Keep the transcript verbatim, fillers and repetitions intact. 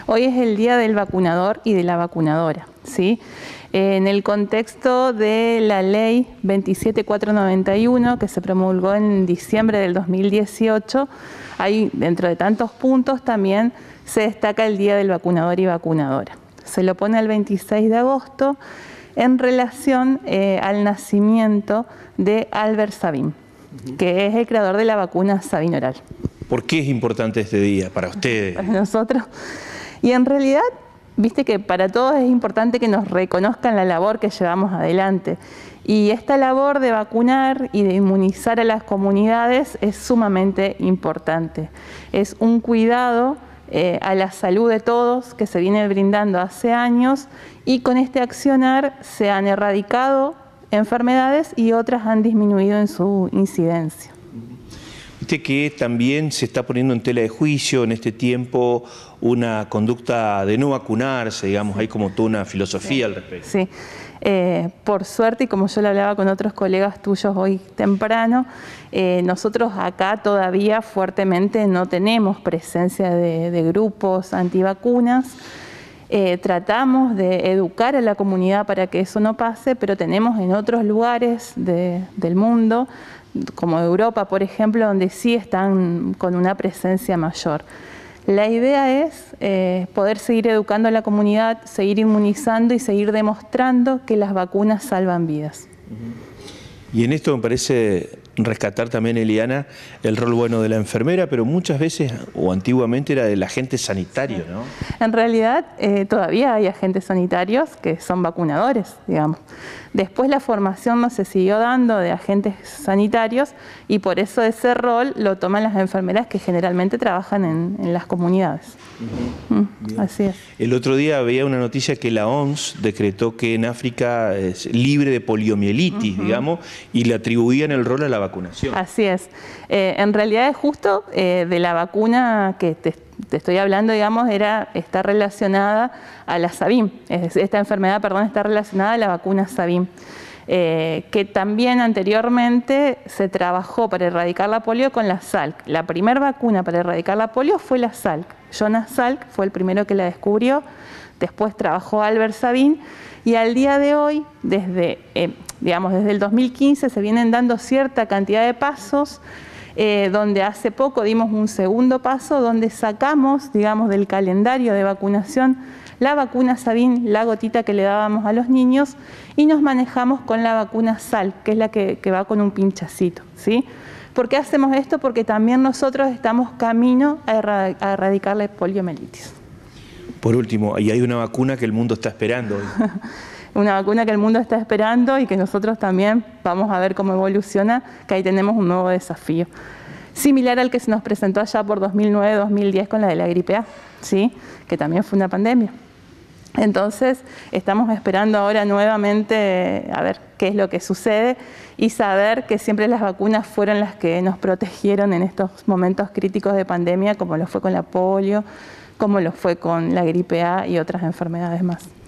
Hoy es el Día del Vacunador y de la Vacunadora, ¿sí? En el contexto de la ley veintisiete mil cuatrocientos noventa y uno, que se promulgó en diciembre del dos mil dieciocho, hay, dentro de tantos puntos, también se destaca el Día del Vacunador y Vacunadora. Se lo pone el veintiséis de agosto en relación eh, al nacimiento de Albert Sabin, que es el creador de la vacuna Sabin oral. ¿Por qué es importante este día para ustedes? Para nosotros. Y en realidad, viste que para todos es importante que nos reconozcan la labor que llevamos adelante. Y esta labor de vacunar y de inmunizar a las comunidades es sumamente importante. Es un cuidado eh, a la salud de todos que se viene brindando hace años, y con este accionar se han erradicado enfermedades y otras han disminuido en su incidencia. Viste que también se está poniendo en tela de juicio en este tiempo una conducta de no vacunarse, digamos, hay como toda una filosofía al respecto. Sí, eh, por suerte, y como yo lo hablaba con otros colegas tuyos hoy temprano, eh, nosotros acá todavía fuertemente no tenemos presencia de, de grupos antivacunas. Eh, tratamos de educar a la comunidad para que eso no pase, pero tenemos en otros lugares de, del mundo, como Europa, por ejemplo, donde sí están con una presencia mayor. La idea es eh, poder seguir educando a la comunidad, seguir inmunizando y seguir demostrando que las vacunas salvan vidas. Y en esto me parece rescatar también, Eliana, el rol bueno de la enfermera, pero muchas veces, o antiguamente, era del agente sanitario, ¿no? En realidad, eh, todavía hay agentes sanitarios que son vacunadores, digamos. Después la formación no se siguió dando de agentes sanitarios, y por eso ese rol lo toman las enfermeras que generalmente trabajan en, en las comunidades. Uh-huh. mm, así es. El otro día veía una noticia que la O M S decretó que en África es libre de poliomielitis, uh-huh. digamos, y le atribuían el rol a la vacunación. Así es. Eh, en realidad es justo eh, de la vacuna que te, te estoy hablando, digamos, era, está relacionada a la Sabin. Esta enfermedad, perdón, está relacionada a la vacuna Sabin. Eh, que también anteriormente se trabajó para erradicar la polio con la Salk. La primera vacuna para erradicar la polio fue la Salk. Jonas Salk fue el primero que la descubrió, después trabajó Albert Sabin, y al día de hoy, desde, eh, digamos, desde el dos mil quince, se vienen dando cierta cantidad de pasos, eh, donde hace poco dimos un segundo paso, donde sacamos, digamos, del calendario de vacunación la vacuna Sabin, la gotita que le dábamos a los niños, y nos manejamos con la vacuna Salk, que es la que, que va con un pinchacito, ¿sí? ¿Por qué hacemos esto? Porque también nosotros estamos camino a, errad a erradicar la poliomielitis. Por último, y hay una vacuna que el mundo está esperando. Una vacuna que el mundo está esperando y que nosotros también vamos a ver cómo evoluciona, que ahí tenemos un nuevo desafío. Similar al que se nos presentó allá por dos mil nueve dos mil diez con la de la gripe A, ¿sí? Que también fue una pandemia. Entonces, estamos esperando ahora nuevamente a ver qué es lo que sucede y saber que siempre las vacunas fueron las que nos protegieron en estos momentos críticos de pandemia, como lo fue con la polio, como lo fue con la gripe A y otras enfermedades más.